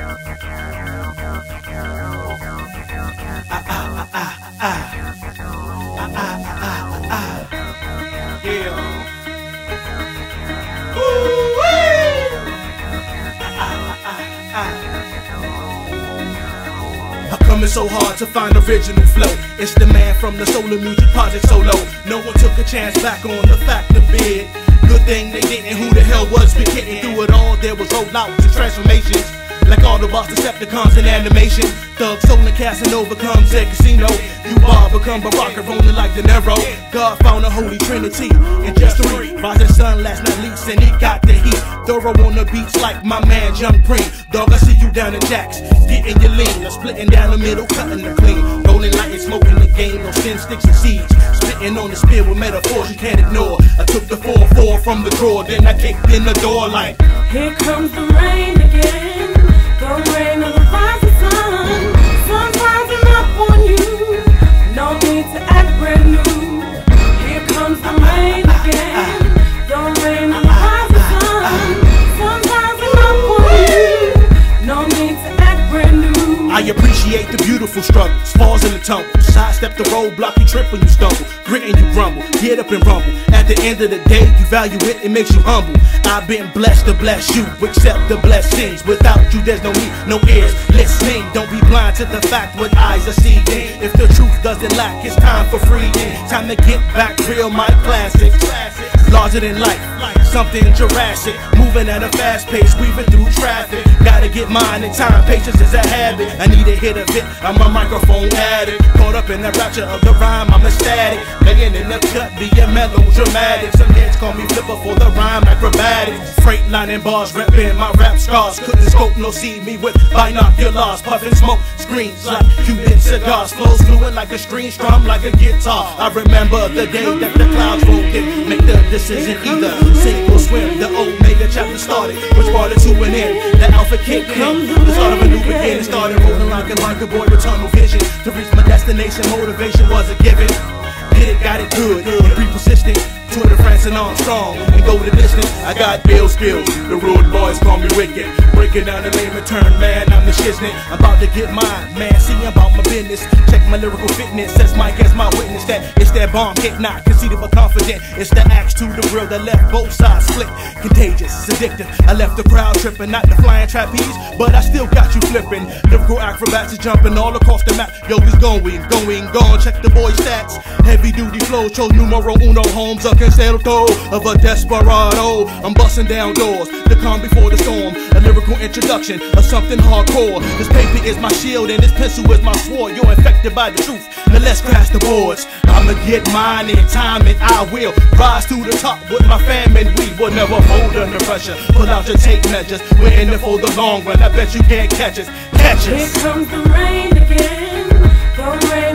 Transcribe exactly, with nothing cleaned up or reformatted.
Ah, ah, ah, ah, ah. Ah, ah, ah, ah, ah. Yeah. Woo-wee! Ah, ah, ah, ah. I'm coming so hard to find original flow. It's the man from the SoulR Music Project Solo. No one took a chance back on the fact of it. Good thing they didn't. Who the hell was we kidding? Through it all, there was rollouts and transformations. Like Autobots, Decepticons, and animation. Thug, Soul, and CaSaNoVa comes at casino. You bar become Baraka, rolling like De Niro. God found a holy trinity in just three. Rising sun last night leaks, and he got the heat. Thorough on the beats like my man John Bond. Dog, I see you down in Jacks, getting your lean. I'm splitting down the middle, cutting the clean. Rolling like it's smoking the game, no sin, sticks, and seeds. Spitting on the spear with metaphors you can't ignore. I took the four four from the drawer, then I kicked in the door like, here comes the rain again. The rain of the rising sun. Sun's rising up on you. No need to act brand new. Here comes the rain again. The rain of the rising sun. Sun's rising up on you. No need to act brand new. I appreciate the beautiful struggles, falls in the tumble. Sidestep the roadblock, you trip when you stumble. Grit and you grumble, get up and rumble. At the end of the day, you value it, it makes you humble. I've been blessed to bless you, accept the blessings. Without you, there's no me, no ears listening. Don't be blind to the fact what eyes are seeing. If the truth doesn't lack, it's time for freeing. Time to get back real, my classics. Larger than life, something Jurassic. Moving at a fast pace, weaving through traffic. Gotta get mine in time, patience is a habit. I need a hit of it, I'm a microphone addict. Caught up in the rapture of the rhyme, I'm ecstatic. Laying in the cut, being melodramatic. Some heads call me flipper for the rhyme acrobatic. Freight lining bars, repping my rap scars. Couldn't scope, no see me with binoculars. Puffing smoke, screens like Cuban cigars. Flows fluid like a string, strum like a guitar. I remember the day that the clouds rolled in. Make the decision, either sink or swim. The Omega chapter started, which brought it to an end. The Alpha kicked in, the start of a new beginning. Started rolling like a like a boy with tunnel vision. To reach my destination, motivation was a given. Get it, got it good, and be persistent. Tour de France and Armstrong, and go the distance. I got ill skills, the rude boys call me wicked. Breaking down the layman turn, man, I'm the shiznit. I'm about to get mine, man, see about my business. Check my lyrical fitness, says Mike as my witness. That it's that bomb hit, not conceited but confident. It's the axe to the grill that left both sides split. Contagious, it's addictive. I left the crowd tripping, not the flying trapeze, but I still got you flipping. Lyrical acrobats are jumping all across the map. Yo, he's going, going, gone. Check the boy stats. Heavy duty flow, chose numero uno, homes up. Concerto of a desperado. I'm busting down doors, the calm before the storm. A lyrical introduction of something hardcore. This paper is my shield and this pencil is my sword. You're infected by the truth, now let's crash the boards. I'ma get mine in time and I will rise to the top with my fam, and we will never fold under pressure. Pull out your tape measures, we're in it for the long run. I bet you can't catch us, catch us. Here comes the rain again. The rain